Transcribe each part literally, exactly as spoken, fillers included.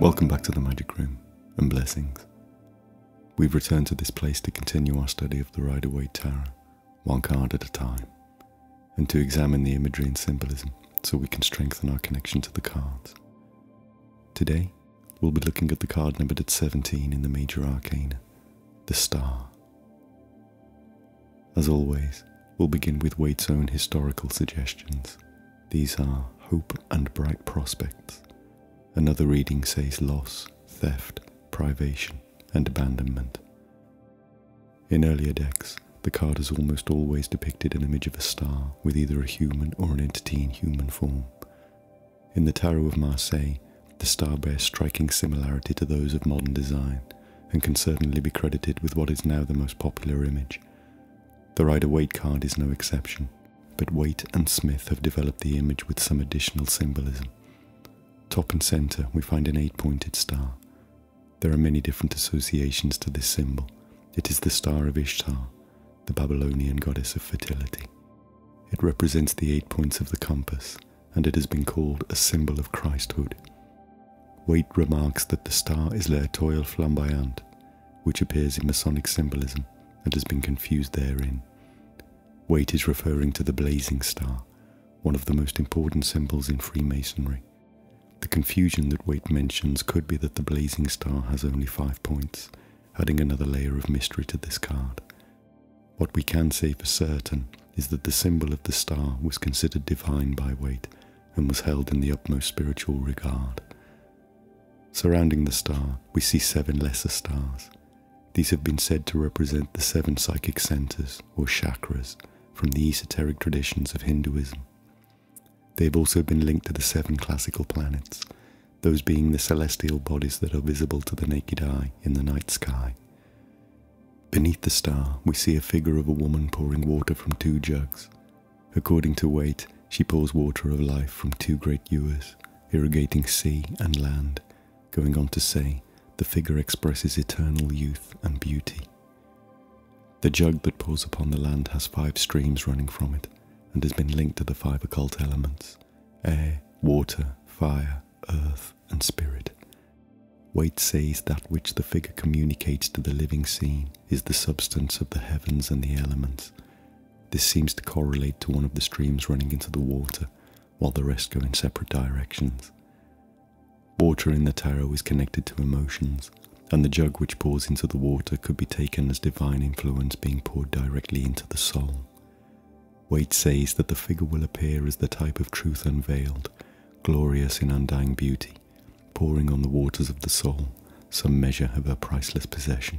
Welcome back to the Magic Room, and blessings. We've returned to this place to continue our study of the Rider-Waite Tarot, one card at a time, and to examine the imagery and symbolism so we can strengthen our connection to the cards. Today, we'll be looking at the card numbered at seventeen in the Major Arcana, the Star. As always, we'll begin with Waite's own historical suggestions. These are hope and bright prospects. Another reading says loss, theft, privation, and abandonment. In earlier decks, the card has almost always depicted an image of a star with either a human or an entity in human form. In the Tarot of Marseille, the star bears striking similarity to those of modern design, and can certainly be credited with what is now the most popular image. The Rider-Waite card is no exception, but Waite and Smith have developed the image with some additional symbolism. Top and centre, we find an eight-pointed star. There are many different associations to this symbol. It is the star of Ishtar, the Babylonian goddess of fertility. It represents the eight points of the compass, and it has been called a symbol of Christhood. Waite remarks that the star is l'étoile flamboyante, which appears in Masonic symbolism and has been confused therein. Waite is referring to the blazing star, one of the most important symbols in Freemasonry. The confusion that Waite mentions could be that the blazing star has only five points, adding another layer of mystery to this card. What we can say for certain is that the symbol of the star was considered divine by Waite and was held in the utmost spiritual regard. Surrounding the star, we see seven lesser stars. These have been said to represent the seven psychic centers, or chakras, from the esoteric traditions of Hinduism. They have also been linked to the seven classical planets, those being the celestial bodies that are visible to the naked eye in the night sky. Beneath the star, we see a figure of a woman pouring water from two jugs. According to Waite, she pours water of life from two great ewers, irrigating sea and land, going on to say, the figure expresses eternal youth and beauty. The jug that pours upon the land has five streams running from it, and has been linked to the five occult elements: air, water, fire, earth, and spirit. Waite says that which the figure communicates to the living scene is the substance of the heavens and the elements. This seems to correlate to one of the streams running into the water, while the rest go in separate directions. Water in the tarot is connected to emotions, and the jug which pours into the water could be taken as divine influence being poured directly into the soul. Waite says that the figure will appear as the type of truth unveiled, glorious in undying beauty, pouring on the waters of the soul some measure of her priceless possession.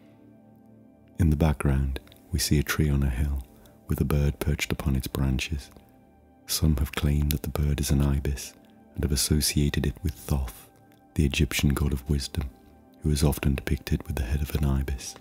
In the background, we see a tree on a hill, with a bird perched upon its branches. Some have claimed that the bird is an ibis, and have associated it with Thoth, the Egyptian god of wisdom, who is often depicted with the head of an ibis.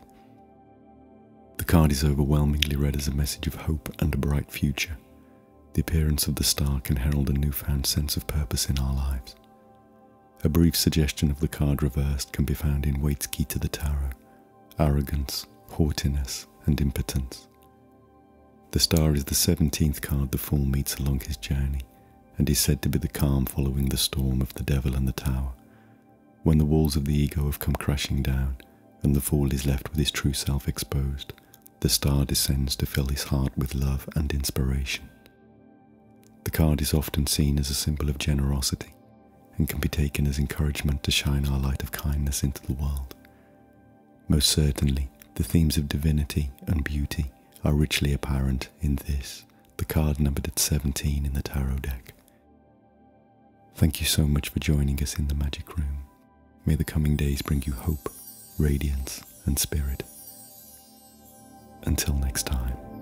The card is overwhelmingly read as a message of hope and a bright future. The appearance of the star can herald a newfound sense of purpose in our lives. A brief suggestion of the card reversed can be found in Waite's Key to the Tarot: arrogance, haughtiness, and impotence. The star is the seventeenth card the Fool meets along his journey, and is said to be the calm following the storm of the devil and the tower. When the walls of the ego have come crashing down, and the Fool is left with his true self exposed, the star descends to fill his heart with love and inspiration. The card is often seen as a symbol of generosity, and can be taken as encouragement to shine our light of kindness into the world. Most certainly, the themes of divinity and beauty are richly apparent in this, the card numbered at seventeen in the tarot deck. Thank you so much for joining us in the Magic Room. May the coming days bring you hope, radiance, and spirit. Until next time.